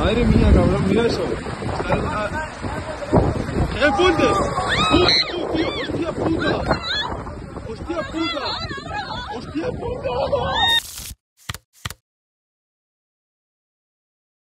Madre mía, cabrón, mira eso. ¡El puente! ¡Tío! ¡Hostia puta! ¡Hostia puta! ¡Hostia puta!